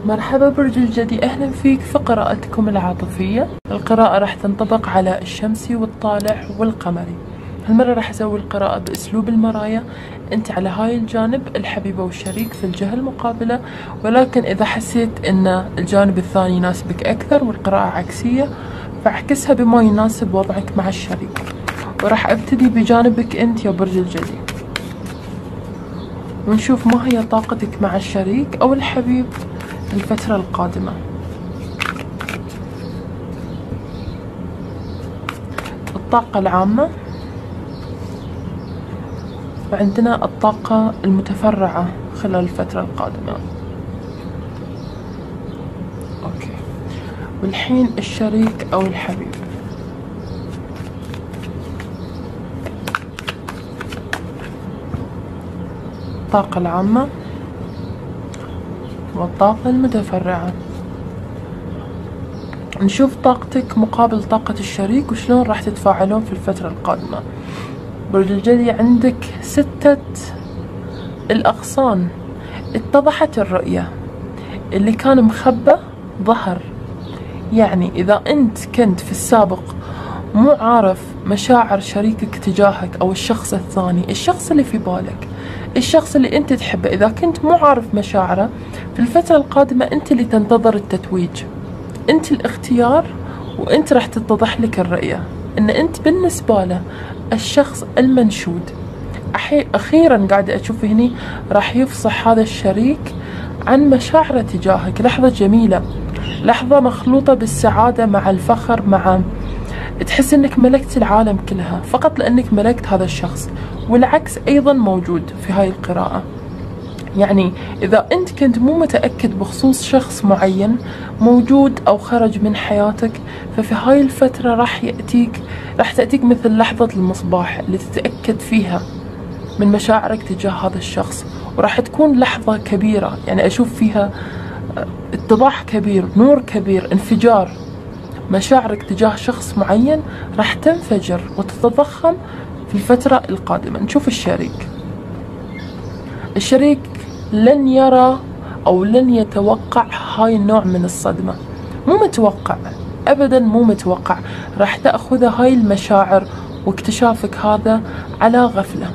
مرحبا برج الجدي، أهلا فيك في قراءتكم العاطفية. القراءة راح تنطبق على الشمسي والطالع والقمري. هالمرة راح أسوي القراءة بأسلوب المرايا. أنت على هاي الجانب الحبيبة والشريك في الجهة المقابلة، ولكن إذا حسيت أن الجانب الثاني يناسبك أكثر والقراءة عكسية فاعكسها بما يناسب وضعك مع الشريك. وراح أبتدي بجانبك أنت يا برج الجدي، ونشوف ما هي طاقتك مع الشريك أو الحبيب الفترة القادمة. الطاقة العامة، وعندنا الطاقة المتفرعة خلال الفترة القادمة. أوكي، والحين الشريك أو الحبيب. الطاقة العامة والطاقة المتفرعة. نشوف طاقتك مقابل طاقة الشريك وشلون راح تتفاعلون في الفترة القادمة. برج الجدي، عندك 6 الأغصان. اتضحت الرؤية، اللي كان مخبى ظهر. يعني إذا أنت كنت في السابق مو عارف مشاعر شريكك تجاهك أو الشخص الثاني، الشخص اللي في بالك، الشخص اللي أنت تحبه، إذا كنت مو عارف مشاعره في الفترة القادمة أنت اللي تنتظر التتويج، أنت الاختيار، وأنت راح تتضح لك الرؤية أن أنت بالنسبة له الشخص المنشود. أخيرا قاعدة أشوف هني راح يفصح هذا الشريك عن مشاعره تجاهك. لحظة جميلة، لحظة مخلوطة بالسعادة مع الفخر، مع تحس انك ملكت العالم كلها فقط لانك ملكت هذا الشخص. والعكس ايضا موجود في هاي القراءة. يعني اذا انت كنت مو متأكد بخصوص شخص معين موجود او خرج من حياتك، ففي هاي الفترة راح تأتيك مثل لحظة المصباح اللي تتأكد فيها من مشاعرك تجاه هذا الشخص، وراح تكون لحظة كبيرة. يعني اشوف فيها اتضاح كبير، نور كبير، انفجار. مشاعرك تجاه شخص معين راح تنفجر وتتضخم في الفترة القادمة. نشوف الشريك لن يرى أو لن يتوقع هاي النوع من الصدمة. مو متوقع أبدا، مو متوقع. راح تأخذ هاي المشاعر واكتشافك هذا على غفلة.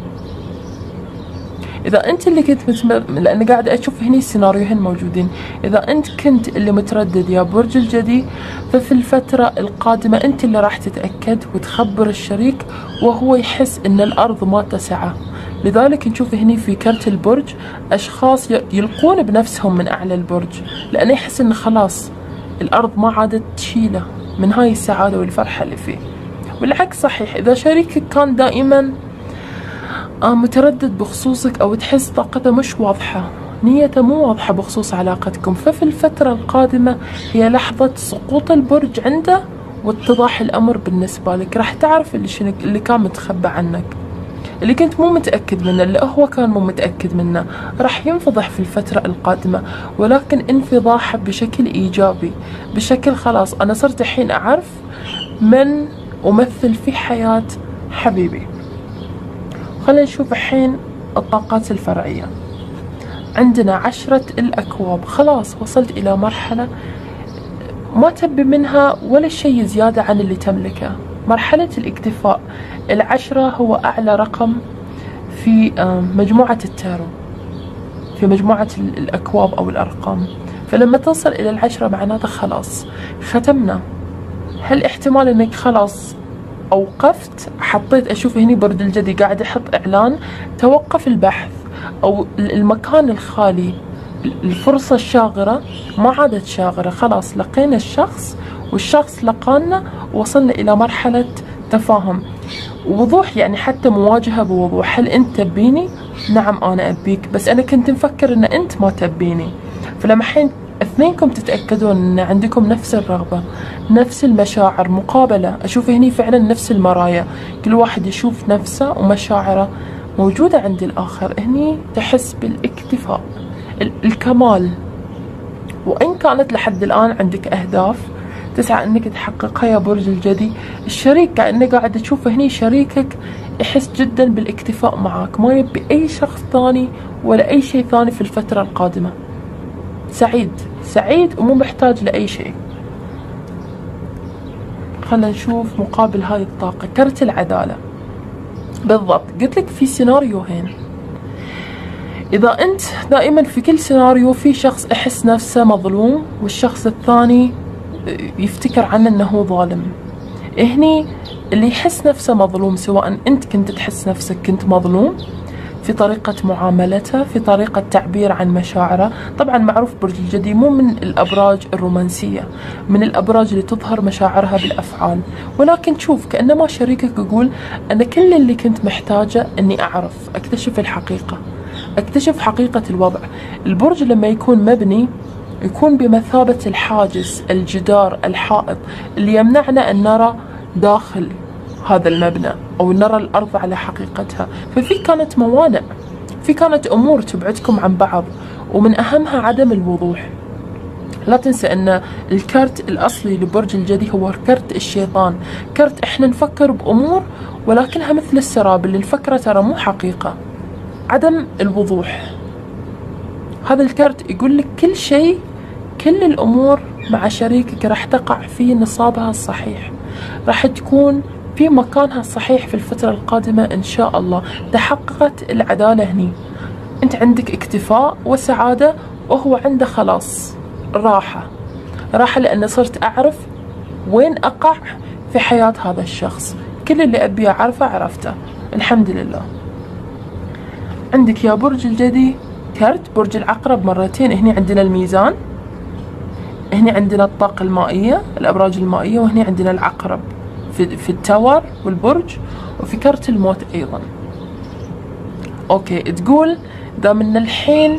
إذا أنت اللي كنت لأن قاعدة أشوف هني سيناريوهين موجودين. إذا أنت كنت اللي متردد يا برج الجدي، ففي الفترة القادمة أنت اللي راح تتأكد وتخبر الشريك، وهو يحس أن الأرض ما تسعه. لذلك نشوف هني في كرت البرج أشخاص يلقون بنفسهم من أعلى البرج، لأنه يحس أن خلاص الأرض ما عادت تشيله من هاي السعادة والفرحة اللي فيه. والعكس صحيح، إذا شريكك كان دائما متردد بخصوصك أو تحس طاقته مش واضحة، نيته مو واضحة بخصوص علاقتكم، ففي الفترة القادمة هي لحظة سقوط البرج عنده واتضاح الأمر بالنسبة لك. راح تعرف اللي كان متخبى عنك، اللي كنت مو متأكد منه، اللي هو كان مو متأكد منه، راح ينفضح في الفترة القادمة، ولكن انفضاحه بشكل إيجابي، بشكل خلاص أنا صرت الحين أعرف من أمثل في حياة حبيبي. خلينا نشوف الحين الطاقات الفرعية. عندنا 10 الأكواب. خلاص وصلت إلى مرحلة ما تبي منها ولا شيء زيادة عن اللي تملكه، مرحلة الاكتفاء. 10 هو أعلى رقم في مجموعة التارو، في مجموعة الأكواب أو الأرقام. فلما توصل إلى 10 معناته خلاص ختمنا. هل احتمال أنك خلاص أوقفت؟ حطيت أشوف هني برج الجدي قاعد يحط إعلان توقف البحث، أو المكان الخالي، الفرصة الشاغرة ما عادت شاغرة. خلاص لقينا الشخص والشخص لقانا، ووصلنا إلى مرحلة تفاهم ووضوح. يعني حتى مواجهة بوضوح. هل أنت تبيني؟ نعم أنا أبيك، بس أنا كنت مفكر أن أنت ما تبيني. فلما حين اثنينكم تتأكدون أن عندكم نفس الرغبة، نفس المشاعر، مقابلة. أشوف هني فعلا نفس المرايا، كل واحد يشوف نفسه ومشاعره موجودة عند الآخر. هني تحس بالاكتفاء، الكمال. وإن كانت لحد الآن عندك أهداف تسعى أنك تحققها يا برج الجدي، الشريك كأنه قاعد تشوف هني شريكك يحس جدا بالاكتفاء معك، ما يبي أي شخص ثاني ولا أي شيء ثاني في الفترة القادمة. سعيد سعيد ومو محتاج لأي شيء. خلنا نشوف مقابل هاي الطاقة. كرت العدالة بالضبط، قلت لك في سيناريوهين. إذا أنت دائما في كل سيناريو في شخص يحس نفسه مظلوم والشخص الثاني يفتكر عنه أنه هو ظالم. هني اللي يحس نفسه مظلوم، سواء أنت كنت تحس نفسك كنت مظلوم في طريقة معاملته، في طريقة تعبير عن مشاعره. طبعا معروف برج الجدي مو من الأبراج الرومانسية، من الأبراج اللي تظهر مشاعرها بالأفعال، ولكن شوف كأنما شريكك يقول أنا كل اللي كنت محتاجة أني أعرف أكتشف الحقيقة، أكتشف حقيقة الوضع. البرج لما يكون مبني يكون بمثابة الحاجز، الجدار، الحائط اللي يمنعنا أن نرى داخل هذا المبنى أو نرى الأرض على حقيقتها. ففي كانت موانع، في كانت أمور تبعدكم عن بعض، ومن أهمها عدم الوضوح. لا تنسى أن الكرت الأصلي لبرج الجدي هو كرت الشيطان، كرت إحنا نفكر بأمور ولكنها مثل السراب، اللي نفكره ترى مو حقيقة. عدم الوضوح. هذا الكرت يقول لك كل شيء، كل الأمور مع شريكك راح تقع في نصابها الصحيح، راح تكون في مكانها الصحيح في الفترة القادمة إن شاء الله. تحققت العدالة هني، أنت عندك اكتفاء وسعادة، وهو عنده خلاص راحة، راحة لأن صرت أعرف وين أقع في حياة هذا الشخص. كل اللي أبي أعرفه عرفته الحمد لله. عندك يا برج الجدي كرت برج العقرب مرتين. هني عندنا الميزان، هني عندنا الطاقة المائية، الأبراج المائية، وهني عندنا العقرب في التاور والبرج، وفي كرت الموت أيضا. أوكي، تقول دا من الحين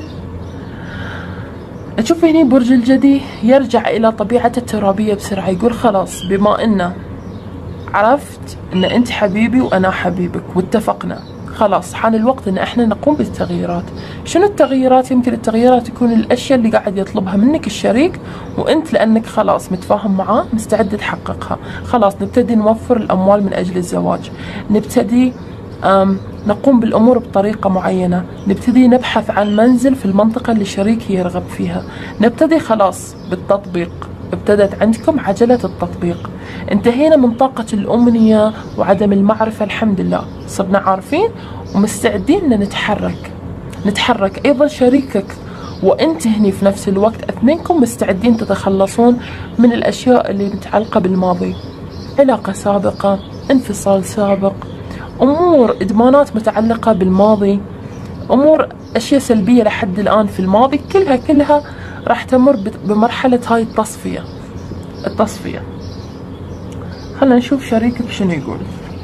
أشوف هني برج الجدي يرجع إلى طبيعته الترابية بسرعة. يقول خلاص بما أنه عرفت أن أنت حبيبي وأنا حبيبك واتفقنا، خلاص حان الوقت ان احنا نقوم بالتغييرات. شنو التغييرات؟ يمكن التغييرات تكون الاشياء اللي قاعد يطلبها منك الشريك، وانت لانك خلاص متفاهم معاه مستعد تحققها. خلاص نبتدي نوفر الاموال من اجل الزواج، نبتدي نقوم بالامور بطريقة معينة، نبتدي نبحث عن منزل في المنطقة اللي شريكي يرغب فيها، نبتدي خلاص بالتطبيق. ابتدت عندكم عجلة التطبيق، انتهينا من طاقة الأمنية وعدم المعرفة. الحمد لله صرنا عارفين ومستعدين ان نتحرك. أيضا شريكك وانت هني في نفس الوقت اثنينكم مستعدين تتخلصون من الأشياء اللي متعلقة بالماضي، علاقة سابقة، انفصال سابق، أمور إدمانات متعلقة بالماضي، أمور أشياء سلبية لحد الآن في الماضي، كلها راح تمر بمرحلة هاي التصفية. خلنا نشوف شريكك شنو يقول.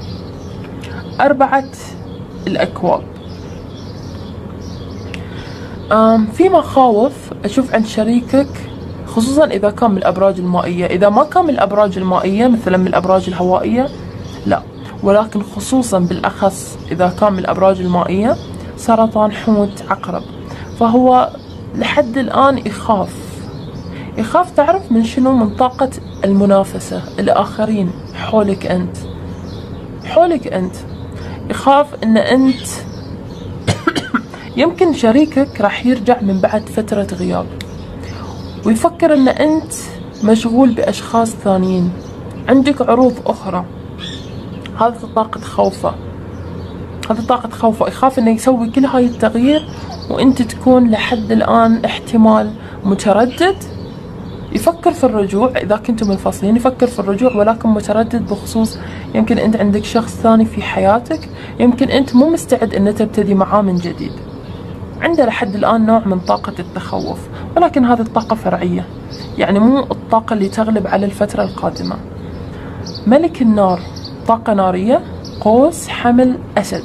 4 الأكواب. في مخاوف أشوف عند شريكك، خصوصا إذا كان من الأبراج المائية. إذا ما كان من الأبراج المائية مثلا من الأبراج الهوائية لا، ولكن خصوصا بالأخص إذا كان من الأبراج المائية، سرطان، حوت، عقرب، فهو لحد الآن يخاف تعرف من شنو؟ من طاقة المنافسة، الآخرين حولك أنت يخاف أن أنت يمكن شريكك راح يرجع من بعد فترة غياب ويفكر أن أنت مشغول بأشخاص ثانيين، عندك عروض أخرى. هذا طاقة خوفه، يخاف أنه يسوي كل هاي التغيير وأنت تكون لحد الآن احتمال متردد. يفكر في الرجوع إذا كنتم منفصلين، يفكر في الرجوع ولكن متردد بخصوص يمكن أنت عندك شخص ثاني في حياتك، يمكن أنت مو مستعد أن تبتدي معاه من جديد. عنده لحد الآن نوع من طاقة التخوف، ولكن هذه الطاقة فرعية، يعني مو الطاقة اللي تغلب على الفترة القادمة. ملك النار، طاقة نارية، قوس، حمل، أسد.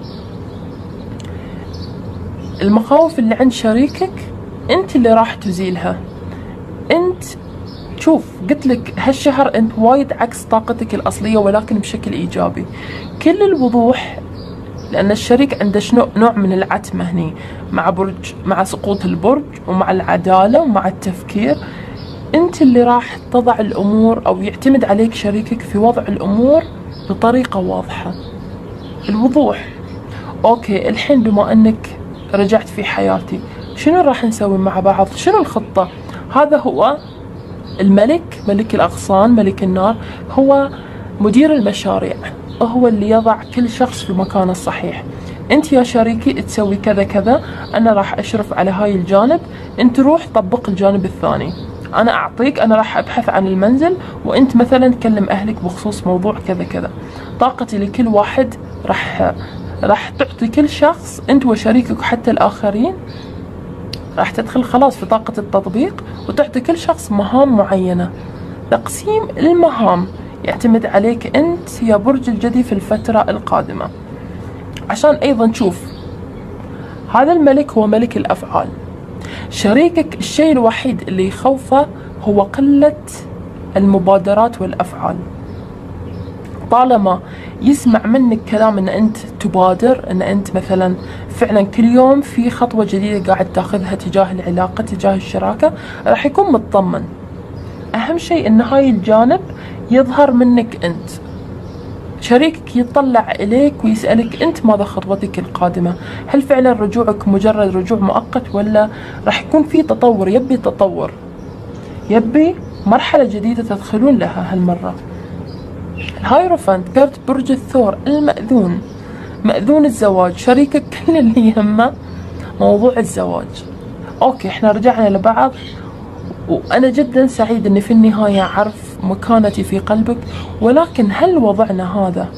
المخاوف اللي عند شريكك أنت اللي راح تزيلها. أنت شوف قلت لك هالشهر أنت وايد عكس طاقتك الأصلية ولكن بشكل إيجابي. كل الوضوح، لأن الشريك عنده نوع من العتمة هني مع سقوط البرج ومع العدالة ومع التفكير. أنت اللي راح تضع الأمور أو يعتمد عليك شريكك في وضع الأمور بطريقة واضحة. الوضوح. أوكي الحين بما أنك رجعت في حياتي، شنو راح نسوي مع بعض؟ شنو الخطة؟ هذا هو الملك، ملك الأغصان، ملك النار، هو مدير المشاريع، هو اللي يضع كل شخص في مكانه الصحيح. انت يا شريكي تسوي كذا كذا، انا راح اشرف على هاي الجانب، انت روح طبق الجانب الثاني. انا اعطيك، انا راح ابحث عن المنزل، وانت مثلا كلم اهلك بخصوص موضوع كذا كذا. طاقتي لكل واحد راح تعطي كل شخص، انت وشريكك وحتى الاخرين راح تدخل خلاص في طاقة التطبيق، وتعطي كل شخص مهام معينة. تقسيم المهام يعتمد عليك انت يا برج الجدي في الفترة القادمة. عشان ايضا تشوف، هذا الملك هو ملك الافعال. شريكك الشيء الوحيد اللي يخوفه هو قلة المبادرات والافعال. طالما يسمع منك كلام ان انت تبادر، ان انت مثلا فعلا كل يوم في خطوة جديدة قاعد تاخذها تجاه العلاقة، تجاه الشراكة، راح يكون مطمن. اهم شيء ان هاي الجانب يظهر منك انت. شريكك يطلع اليك ويسألك انت ماذا خطوتك القادمة؟ هل فعلا رجوعك مجرد رجوع مؤقت، ولا راح يكون في تطور؟ يبي تطور، يبي مرحلة جديدة تدخلون لها هالمرة. الهايروفانت كارت برج الثور، المأذون، مأذون الزواج. شريكك كل اللي يهمه موضوع الزواج. اوكي، احنا رجعنا لبعض، وانا جدا سعيد اني في النهاية اعرف مكانتي في قلبك، ولكن هل وضعنا هذا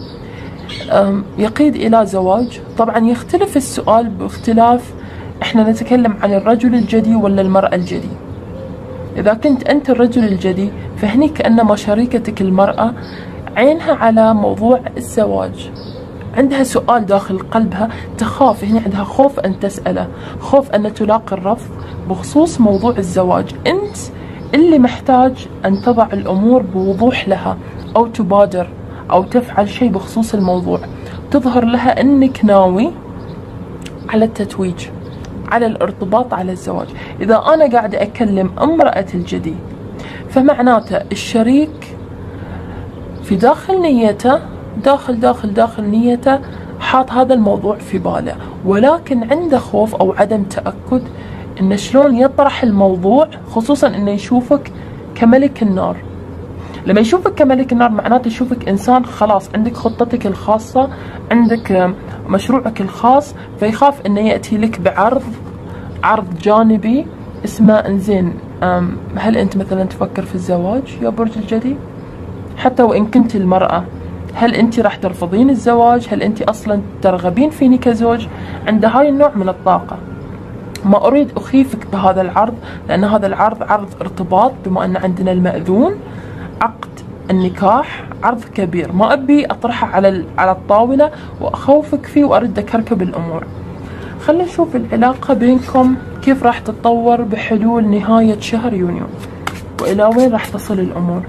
يقيد الى زواج؟ طبعا يختلف السؤال باختلاف احنا نتكلم عن الرجل الجدي ولا المرأة الجدي. اذا كنت انت الرجل الجدي، فهني كأنما شريكتك المرأة عينها على موضوع الزواج، عندها سؤال داخل قلبها، تخاف، هنا عندها خوف أن تسأله، خوف أن تلاقي الرفض بخصوص موضوع الزواج. أنت اللي محتاج أن تضع الأمور بوضوح لها، أو تبادر أو تفعل شيء بخصوص الموضوع، تظهر لها أنك ناوي على التتويج، على الارتباط، على الزواج. إذا أنا قاعدة أكلم امرأة الجدي، فمعناته الشريك في داخل نيته، داخل نيته حاط هذا الموضوع في باله، ولكن عنده خوف أو عدم تأكد إنه شلون يطرح الموضوع، خصوصا إنه يشوفك كملك النار. لما يشوفك كملك النار معناته يشوفك إنسان خلاص عندك خطتك الخاصة، عندك مشروعك الخاص، فيخاف إنه يأتي لك عرض جانبي اسمه إنزين هل أنت مثلا تفكر في الزواج يا برج الجدي؟ حتى وإن كنت المرأة، هل أنت راح ترفضين الزواج؟ هل أنت أصلا ترغبين فيني كزوج؟ عند هاي النوع من الطاقة. ما أريد أخيفك بهذا العرض، لأن هذا العرض عرض ارتباط، بما أن عندنا المأذون، عقد النكاح عرض كبير، ما أبي أطرحه على الطاولة وأخوفك فيه وأرد أكركب الأمور. خلينا نشوف العلاقة بينكم كيف راح تتطور بحلول نهاية شهر يونيو، وإلى وين راح تصل الأمور.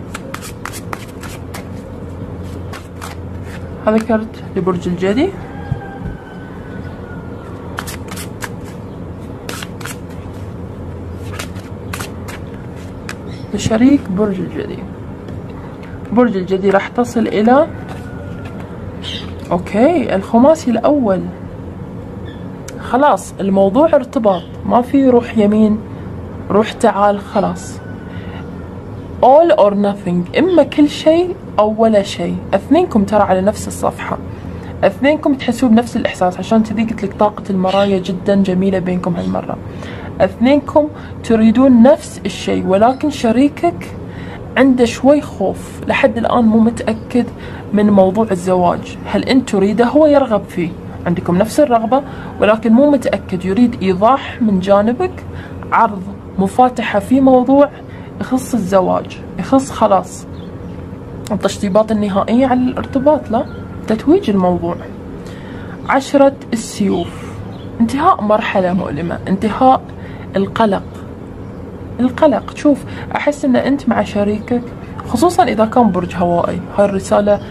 هذا كرت لبرج الجدي. لشريك برج الجدي، برج الجدي راح تصل إلى أوكي الخماسي الأول. خلاص الموضوع ارتباط، ما في روح يمين روح تعال، خلاص all or nothing، إما كل شيء أو ولا شيء. اثنينكم ترى على نفس الصفحة، اثنينكم تحسوا بنفس الإحساس، عشان كذي قلت لك طاقة المرايا جدا جميلة بينكم هالمرة. اثنينكم تريدون نفس الشيء، ولكن شريكك عنده شوي خوف، لحد الآن مو متأكد من موضوع الزواج. هل أنت تريده؟ هو يرغب فيه، عندكم نفس الرغبة، ولكن مو متأكد، يريد إيضاح من جانبك، عرض مفاتحة في موضوع يخص الزواج، يخص خلاص التشطيبات النهائية على الارتباط، لا تتويج الموضوع. 10 السيوف، انتهاء مرحلة مؤلمة، انتهاء القلق. شوف، أحس أن أنت مع شريكك، خصوصا إذا كان برج هوائي، هاي الرسالة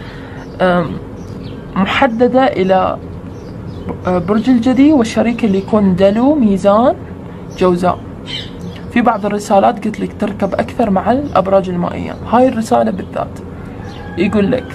محددة إلى برج الجدي والشريك اللي يكون دلو، ميزان، جوزاء. في بعض الرسالات قلت لك تركب أكثر مع الأبراج المائية، هاي الرسالة بالذات يقول لك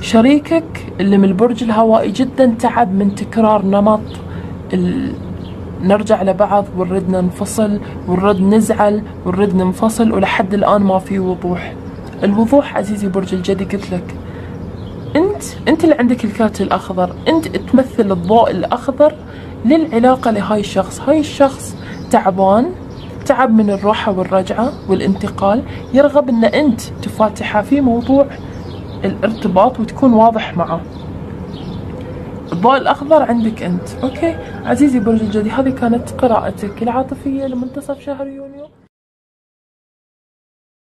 شريكك اللي من البرج الهوائي جدا تعب من تكرار نمط نرجع لبعض ونرد ننفصل ونرد نزعل ونرد ننفصل، ولحد الآن ما في وضوح. الوضوح عزيزي برج الجدي قلت لك انت اللي عندك الكارت الاخضر، انت تمثل الضوء الاخضر للعلاقة لهاي الشخص. هاي الشخص تعب من الروحة والرجعة والانتقال، يرغب ان انت تفاتحه في موضوع الارتباط وتكون واضح معه. الضوء الاخضر عندك انت. اوكي عزيزي برج الجدي، هذه كانت قراءتك العاطفية لمنتصف شهر يونيو.